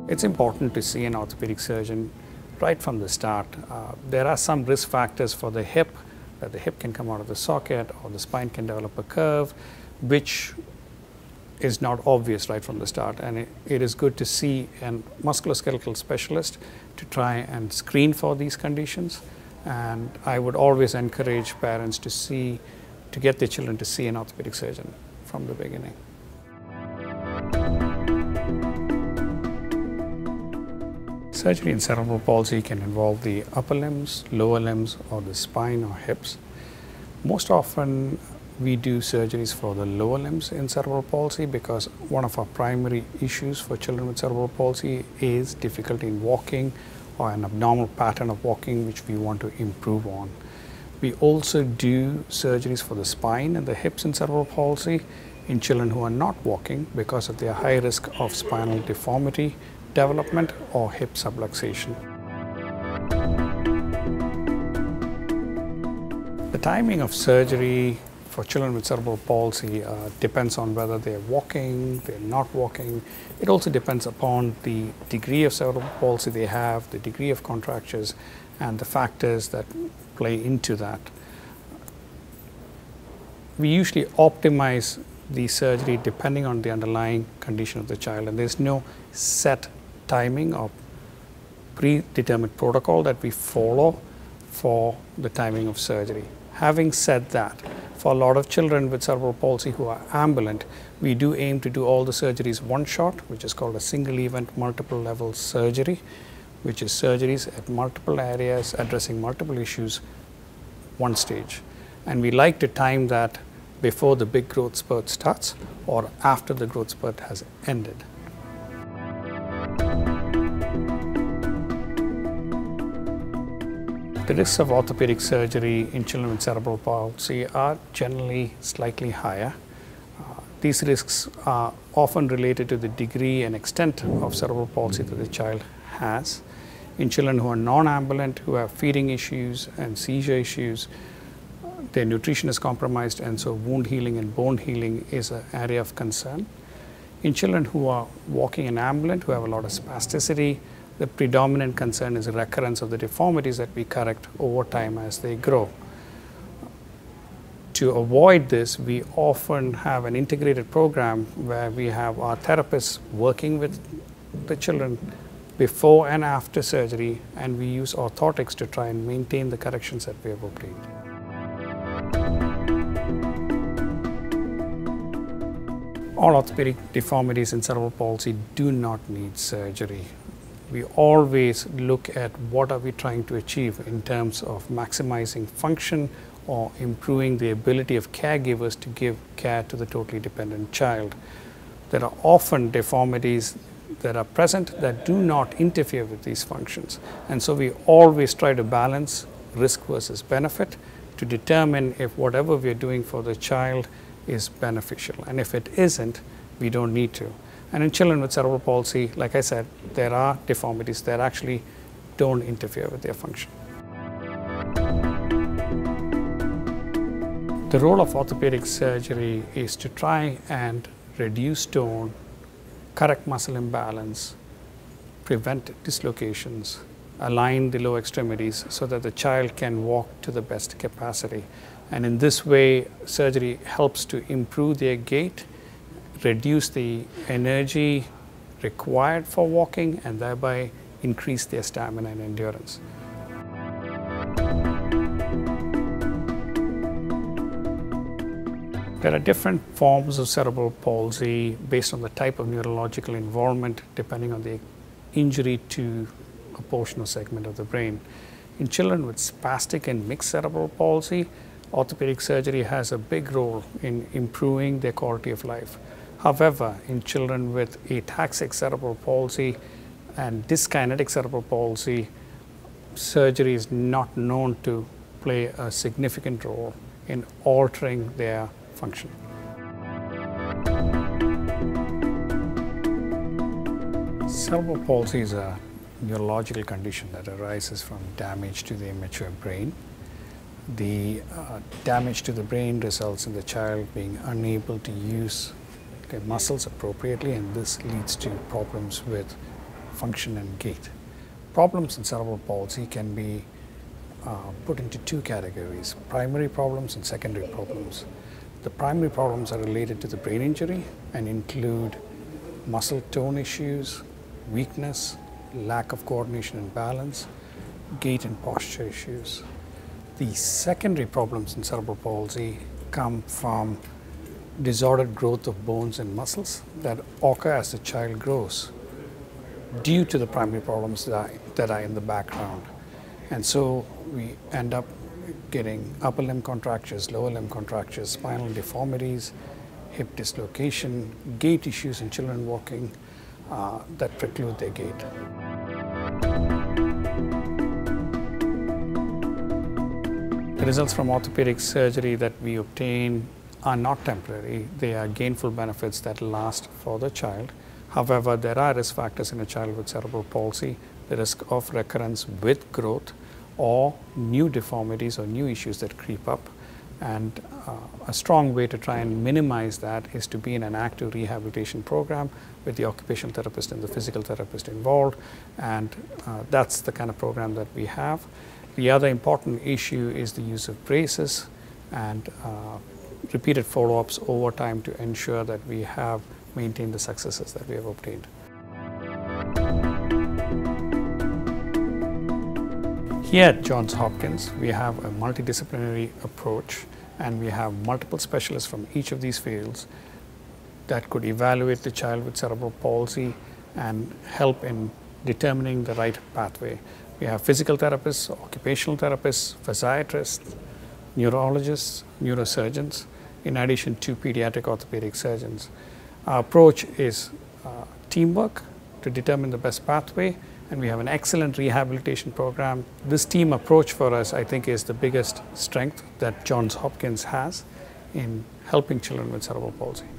It's important to see an orthopedic surgeon right from the start. There are some risk factors for the hip, that the hip can come out of the socket or the spine can develop a curve, which is not obvious right from the start. And it is good to see a musculoskeletal specialist to try and screen for these conditions. And I would always encourage parents to get their children to see an orthopedic surgeon from the beginning. Surgery in cerebral palsy can involve the upper limbs, lower limbs, or the spine or hips. Most often we do surgeries for the lower limbs in cerebral palsy because one of our primary issues for children with cerebral palsy is difficulty in walking or an abnormal pattern of walking which we want to improve on. We also do surgeries for the spine and the hips in cerebral palsy in children who are not walking because of their high risk of spinal deformity development or hip subluxation. The timing of surgery for children with cerebral palsy depends on whether they're walking, they're not walking. It also depends upon the degree of cerebral palsy they have, the degree of contractures, and the factors that play into that. We usually optimize the surgery depending on the underlying condition of the child, and there's no set timing or predetermined protocol that we follow for the timing of surgery. Having said that, for a lot of children with cerebral palsy who are ambulant, we do aim to do all the surgeries one shot, which is called a single event multiple level surgery, which is surgeries at multiple areas addressing multiple issues one stage. And we like to time that before the big growth spurt starts or after the growth spurt has ended. The risks of orthopedic surgery in children with cerebral palsy are generally slightly higher. These risks are often related to the degree and extent of cerebral palsy that the child has. In children who are non-ambulant, who have feeding issues and seizure issues, their nutrition is compromised, and so wound healing and bone healing is an area of concern. In children who are walking and ambulant, who have a lot of spasticity, the predominant concern is recurrence of the deformities that we correct over time as they grow. To avoid this, we often have an integrated program where we have our therapists working with the children before and after surgery, and we use orthotics to try and maintain the corrections that we have obtained. All orthopedic deformities in cerebral palsy do not need surgery. We always look at what are we trying to achieve in terms of maximizing function or improving the ability of caregivers to give care to the totally dependent child. There are often deformities that are present that do not interfere with these functions, and so we always try to balance risk versus benefit to determine if whatever we are doing for the child is beneficial, and if it isn't, we don't need to. And in children with cerebral palsy, like I said, there are deformities that actually don't interfere with their function. The role of orthopedic surgery is to try and reduce tone, correct muscle imbalance, prevent dislocations, align the lower extremities so that the child can walk to the best capacity. And in this way, surgery helps to improve their gait, reduce the energy required for walking, and thereby increase their stamina and endurance. There are different forms of cerebral palsy based on the type of neurological involvement depending on the injury to a portion or segment of the brain. In children with spastic and mixed cerebral palsy, orthopedic surgery has a big role in improving their quality of life. However, in children with ataxic cerebral palsy and dyskinetic cerebral palsy, surgery is not known to play a significant role in altering their function. Cerebral palsy is a neurological condition that arises from damage to the immature brain. The damage to the brain results in the child being unable to use their muscles appropriately, and this leads to problems with function and gait. Problems in cerebral palsy can be put into two categories: primary problems and secondary problems. The primary problems are related to the brain injury and include muscle tone issues, weakness, lack of coordination and balance, gait and posture issues. The secondary problems in cerebral palsy come from disordered growth of bones and muscles that occur as the child grows due to the primary problems that are in the background. And so we end up getting upper limb contractures, lower limb contractures, spinal deformities, hip dislocation, gait issues in children walking that preclude their gait. The results from orthopedic surgery that we obtain are not temporary. They are gainful benefits that last for the child. However, there are risk factors in a child with cerebral palsy: the risk of recurrence with growth or new deformities or new issues that creep up. And a strong way to try and minimize that is to be in an active rehabilitation program with the occupational therapist and the physical therapist involved. And that's the kind of program that we have. The other important issue is the use of braces and repeated follow-ups over time to ensure that we have maintained the successes that we have obtained. Here at Johns Hopkins, we have a multidisciplinary approach, and we have multiple specialists from each of these fields that could evaluate the child with cerebral palsy and help in determining the right pathway. We have physical therapists, occupational therapists, physiatrists, neurologists, neurosurgeons, in addition to pediatric orthopedic surgeons. Our approach is teamwork to determine the best pathway, and we have an excellent rehabilitation program. This team approach for us, I think, is the biggest strength that Johns Hopkins has in helping children with cerebral palsy.